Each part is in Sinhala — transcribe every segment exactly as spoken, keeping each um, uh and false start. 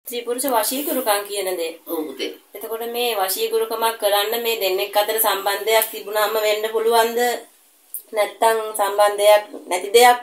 ස්ත්‍රී පුරුෂ වශීකරුකම් කියන දේ. ඔව් පුතේ. එතකොට මේ වශීකරුකමක් කරන්න මේ දෙන්නෙක් අතර සම්බන්ධයක් තිබුණාම වෙන්න පුළුවන්ද? නැත්තම් සම්බන්ධයක් නැති දෙයක්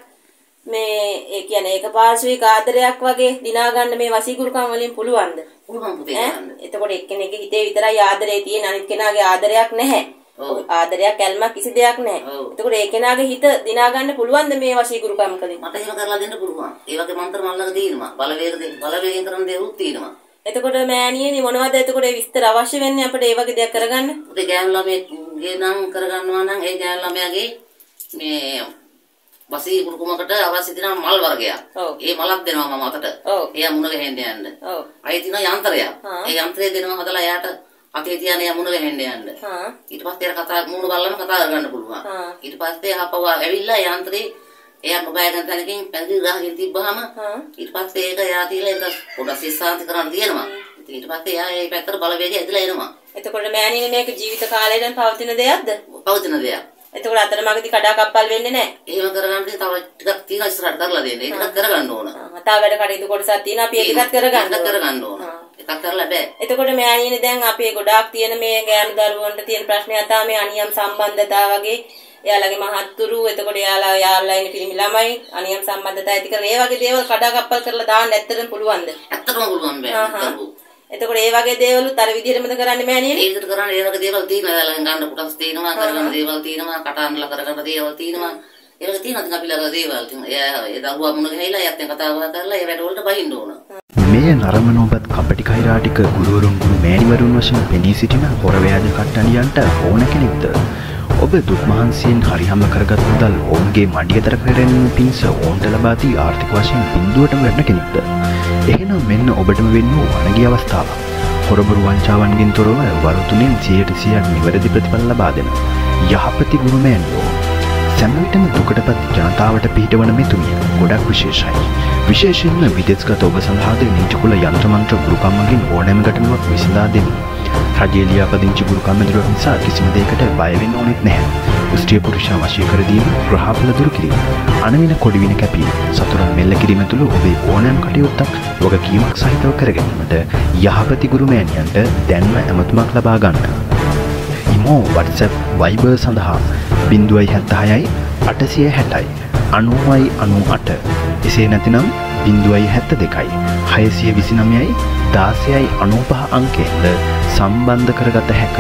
මේ ඒ කියන්නේ ඒකපාර්ශ්වික ආදරයක් වගේ දිනා ගන්න මේ වශීකරුකම් වලින් පුළුවන්ද? පුළුවන් පුතේ. එතකොට එක්කෙනෙක්ගේ හිතේ විතරයි ආදරේ තියෙන අනිත් කෙනාගේ ආදරයක් නැහැ. ආදරයක් ඇල්මක් කිසි දෙයක් නැහැ. එතකොට ඒ කෙනාගේ හිත දිනා ගන්න පුළුවන්ද මේ වශීකරුකම් කලින්? මට එහෙම කරලා දෙන්න පුළුවන්. ඒ වගේ මන්ත්‍ර මල්ලක තියෙනවා. බලවේග දෙන්න බලවේගයෙන් කරන දේ උත් තියෙනවා. එතකොට මෑණියනි මොනවද එතකොට ඒ විස්තර අවශ්‍ය වෙන්නේ අපිට ඒ වගේ දෙයක් කරගන්න? පුතේ ගෑනු ළමයේ නම් කරගන්නවා නම් ඒ ගෑනු ළමයාගේ මේ වශීකරුකමකට අවශ්‍ය තියෙන මල් වර්ගයක්. ඒ මලක් දෙනවා මම අතට. එයා මුණ ගැහෙන්න යන්න. අයි තියෙන යන්ත්‍රයක්. ඒ යන්ත්‍රය දෙනවා හදලා එයාට අතේ තියන යමුණ වෙහෙන්න යන්න. ඊට පස්සේ එයා කතා මූණ බලලම කතා කරගන්න පුළුවන්. ඊට පස්සේ ආපහු ඇවිල්ලා යන්ත්‍රේ එයා මොබයිල් ගන්න තැනකින් පැහැදිලි ගහකින් තිබ්බහම ඊට පස්සේ ඒක එයා තියලා ඒක පොඩ්ඩක් සිස්සාන්ති කරන්න තියෙනවා. ඊට පස්සේ එයා ඒ පැත්තට බලවේගය ඇදලා එනවා. එතකොට මෑණියනේ මේක ජීවිත කාලයටම පවතින දෙයක්ද? පවතින දෙයක්. එතකොට අතරමඟදී කඩා කප්පල් වෙන්නේ නැහැ. එහෙම කරගන්න තව ටිකක් තියෙනවා ඉස්සරහට කරලා දෙන්න. ඒක කරගන්න ඕන. තව වැඩ කටයුතු කොටසක් තියෙනවා අපි ඒකත් කරගන්න කරගන්න ඕන. එකක් කරලා බෑ. එතකොට මෑණියනේ දැන් අපේ ගොඩාක් තියෙන මේ ගෑනු දරුවන්ට තියෙන ප්‍රශ්නය තමයි මේ අනියම් සම්බන්ධතා වගේ. එයාලගේ මහත්තුරු එතකොට එයාලා යාළුවා ඉන්න පිරිමි ළමයි අනියම් සම්බන්ධතා ඇති කරලා ඒ වගේ දේවල් කඩා කප්පල් කරලා දාන්න ඇත්තටම පුළුවන්ද? ඇත්තටම පුළුවන් බෑ. එතකොට ඒ වගේ දේවලුත් අර විදිහටමද කරන්නේ මෑණියනේ? ඒ විදිහට කරන්නේ ඒ වගේ දේවල් තියෙනවා. එයාලගෙන් ගන්න කොටස් තියෙනවා, කරගන්න දේවල් තියෙනවා, කටහඬලා කරගන්න දේවල් තියෙනවා. ඒ වගේ තියෙනවා ඉතින් අපි ළඟ දේවල් තියෙනවා. එයා ඒ දරුවා මුණ ගැහිලා එයාත් එක්ක කතා බහ කරලා ඒ වැඩ වලට බහින්න ඕන. මේ නරඹන ඔබත් කපටි කෛරාටික ගුරුවරුන් ගුරු මෑණිවරුන් වශයෙන් පෙනී සිටින හොර ව්‍යාජ කට්ටනියන්ට ඕන කෙනෙක්ද? ඔබ දුක් මහන්සියෙන් හරිහම කරගත් මුදල් ඔවුන්ගේ මඩියතර කරගැනීම පිණිස ඔවුන්ට ලබා දී ආර්ථික වශයෙන් බිඳුවටම වැටෙන කෙනෙක්ද? එහෙනම් මෙන්න ඔබටම වෙන්න වනගිය අවස්ථාවක්. හොරබරු වංචාවන්ගෙන් තොරව වරුතුනෙන් සියයට සියයක් නිවැරදි ප්‍රතිඵල ලබා දෙන යහපති ගුරු මෑණියෝ සෑම විටම දුකටපත් ජනතාවට පිහිටවන මෙතුමිය ගොඩක් විශේෂයි. විශේෂයෙන්ම විදේශගත ඔබ සඳහාද නීතිකුල යන්ත්‍ර මන්ත්‍ර ගුරුකම් මගින් ඕනෑම ගැටලුවක් විසඳා දෙමි. රජයේ ලියාපදිංචි ගුරුකම් මැදිරියක් නිසා කිසිම දෙයකට බය වෙන්න ඕනෙත් නැහැ. ස්ත්‍රී පුරුෂා වශී කර දීම, ග්‍රහඵල දුරු කිරීම, අනවින කොඩිවින කැපීම, සතුරන් මෙල්ල කිරීම තුළ ඔබේ ඕනෑම කටයුත්තක් වගකීමක් සහිතව කර ගැනීමට යහපති ගුරු මෑණියන්ට දැන්ම ඇමතුමක් ලබා ගන්න. ඉමෝ WhatsApp Viber සඳහා ज़ीरो सात छह आठ आठ छह आठ नौ आठ එසේ නැතිනම් ज़ीरो सात दो छह दो नौ एक ज़ीरो नौ අංකයෙන්ද සම්බන්ධ කරගත හැක.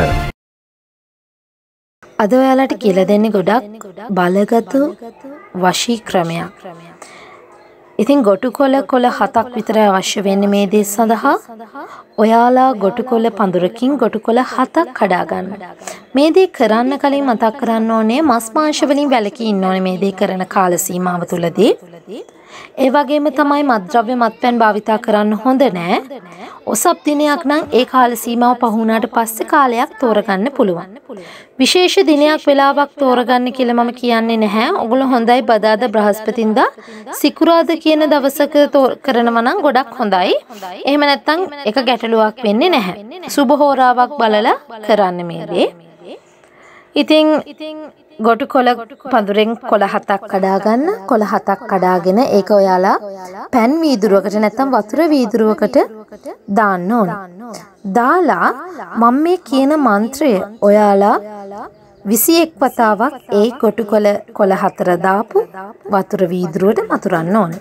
අද ඔයාලට කියලා දෙන්නේ ගොඩක් බලගතු වශී ක්‍රමයක්. ඉතින් ගොටුකොළ කොළ හතක් විතර අවශ්‍ය වෙන්නේ මේ දේ සඳහා. ඔයාලා ගොටුකොළ පඳුරකින් ගොටුකොළ හතක් කඩා ගන්න. මේ දේ කරන්න කලින් මතක් කරන්න ඕනේ මස් මාංශ වලින් වැළකී ඉන්න ඕනේ මේ දේ කරන කාල සීමාව තුලදී. ඒ වගේම තමයි මත්ද්‍රව්‍ය මත්පැන් භාවිතා කරන්න හොඳ නෑ. ඔසප් දිනයක් නම් ඒ කාල සීමාව පහ වුණාට පස්සේ කාලයක් තෝරගන්න පුළුවන්. විශේෂ දිනයක් වෙලාවක් තෝරගන්න කියලා මම කියන්නේ නැහැ. ඔගොල්ලෝ හොඳයි බදාදා බ්‍රහස්පතින්දා සිකුරාදා කියන දවසක කරනවා නම් ගොඩක් හොඳයි. එහෙම නැත්නම් එක ගැටලුවක් වෙන්නේ නැහැ. සුබ හෝරාවක් බලලා කරන්න මේ දේ. ඉතින් ගොටු කොළ පඳුරෙන් කොළ හතක් කඩා ගන්න. කොළ හතක් කඩාගෙන ඒක ඔයාලා පැන් වීදුරුවකට නැත්නම් වතුර වීදුරුවකට දාන්න ඕන. දාලා මම මේ කියන මන්ත්‍රය ඔයාලා විසි එක් වතාවක් ඒ ගොටු කොළ කොළ හතර දාපු වතුර වීදුරුවට මතුරන්න ඕන.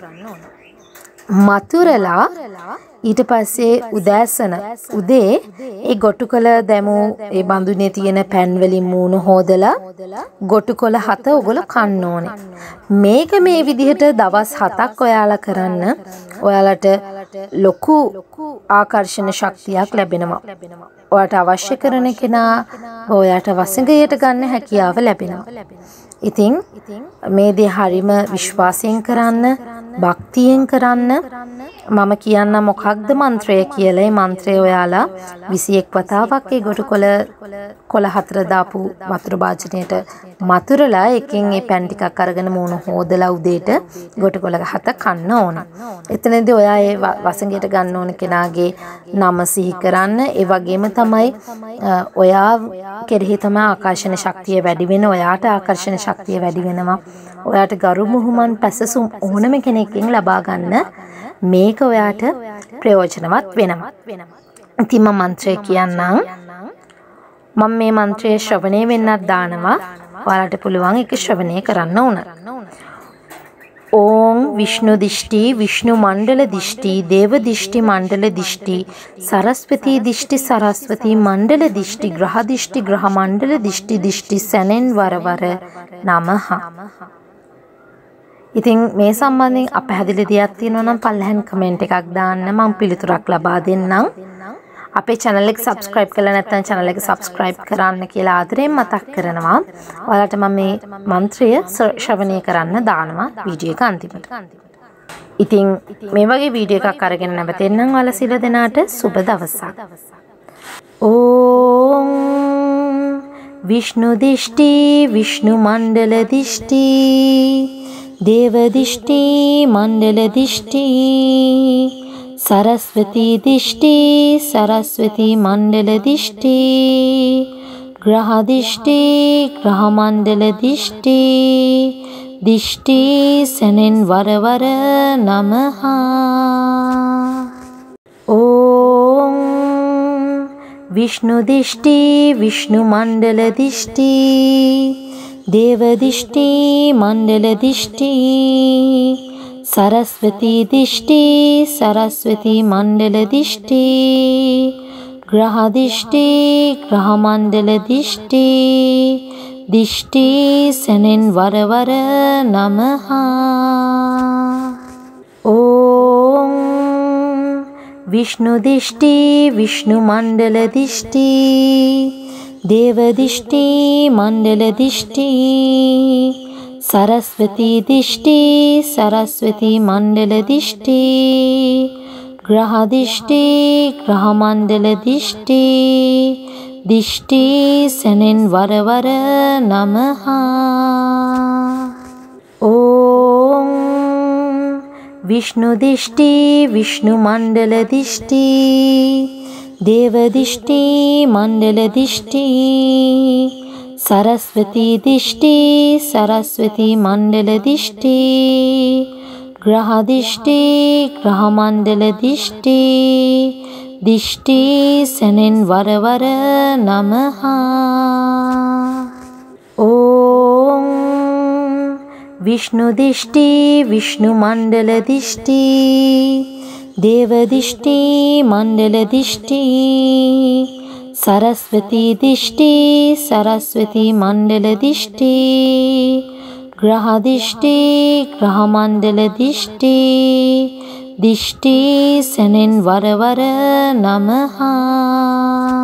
මතුරලා ඊට පස්සේ උදෑසන උදේ ඒ ගොටුකොළ දැමු ඒ බඳුනේ තියෙන පැන් වලින් මූණ හොදලා ගොටුකොළ හත ඔයගොල්ලෝ කන්න ඕනේ. මේක මේ විදිහට දවස් හතක් ඔයාලා කරන්න ඔයාලට ලොකු ආකර්ෂණ ශක්තියක් ලැබෙනවා. ඔයාලට අවශ්‍ය කරන කෙනා ඔයාලට වසඟයට ගන්න හැකියාව ලැබෙනවා. ඉතින් මේ දේ හරිම විශ්වාසයෙන් කරන්න, භක්තියෙන් කරන්න. මම කියන්න මොකක්ද මන්ත්‍රය කියලා. ඒ මන්ත්‍රය ඔයාලා විසි එක් වතාවක් ඒ ගොටුකොළ කොළ හතර දාපු වතුර භාජනයට මතුරලා එකෙන් ඒ පැන් ටිකක් අරගෙන මූණ හොදලා උදේට ගොටුකොළ හත කන්න ඕන. එතනදී ඔයා ඒ වසඟයට ගන්න ඕන කෙනාගේ නම සිහි කරන්න. ඒ වගේම තමයි ඔයා කෙරෙහි තමයි ආකර්ෂණ ශක්තිය වැඩි වෙන. ඔයාට ආකර්ෂණ ශක්තිය වැඩි වෙනවා. ඔයාට ගරු මුහුමන් පැසසුම් ඕනම කෙනෙක්ගෙන් ලබා ගන්න මේක ඔයාට ප්‍රයෝජනවත් වෙනවා. ඉතින් මම මන්ත්‍රය කියන්නම්. මම මේ මන්ත්‍රය ශ්‍රවණය වෙන්නත් දානවා. ඔයාලට පුළුවන් ඒක ශ්‍රවණය කරන්න ඕන. ओम विष्णु दिष्टि विष्णु मंडल दिष्टि देव दिष्टि मंडल दिष्टि सरस्वती दिष्टि सरस्वती मंडल दिष्टि ग्रह दिष्टि ग्रह मंडल दिष्टि दिष्टि सनेन वर वर नमः. ඉතින් මේ සම්බන්ධයෙන් අපහැදිලි දෙයක් තියෙනවා නම් පල්ලෙහාන් කමෙන්ට් එකක් දාන්න මම පිළිතුරක් ලබා දෙන්නම්. අපේ channel එක subscribe කරලා නැත්නම් channel එක subscribe කරන්න කියලා ආදරෙන් මතක් කරනවා. ඔයාලට මම මේ මන්ත්‍රය ශ්‍රවණය කරන්න දානවා වීඩියෝ එක අන්තිමට. ඉතින් මේ වගේ වීඩියෝ එකක් අරගෙන නැවතෙන්නම් ඔයාලා සියලු දෙනාට සුබ දවසක්. ඕම් විෂ්ණු දිෂ්ටි විෂ්ණු මණ්ඩල දිෂ්ටි देव दिष्टि मंडल दिष्टि सरस्वती दिष्टि सरस्वती मंडल दिष्टि ग्रह दिष्टि ग्रह मंडल दिष्टि दिष्टि सनेन वर वर नमः. ओम विष्णु दिष्टि विष्णु मंडल दिष्टि देव दिष्टि मंडल दिष्टि सरस्वती दिष्टि सरस्वती मंडल दिष्टि ग्रह दिष्टि ग्रह मंडल दिष्टि दिष्टि सनेन वर वर नमः. ओम विष्णु दिष्टि विष्णु मंडल दिष्टि देव दिष्टि मंडल दिष्टि सरस्वती दिष्टि सरस्वती मंडल दिष्टि ग्रह दिष्टि ग्रह मंडल दिष्टि दिष्टि सनेन वर वर नमः. ओम विष्णु दिष्टि विष्णु मंडल दिष्टि देव दिष्टि मंडल दिष्टि सरस्वती दिष्टि सरस्वती मंडल दिष्टि ग्रह दिष्टि ग्रह मंडल दिष्टि दिष्टि सनेन वर वर नमः. ओम विष्णु दिष्टि विष्णु मंडल दिष्टि देव दिष्टि मंडल दिष्टि सरस्वती दिष्टि सरस्वती मंडल दिष्टि ग्रह दिष्टि ग्रह मंडल दिष्टि दिष्टि सनेन वर वर नमः.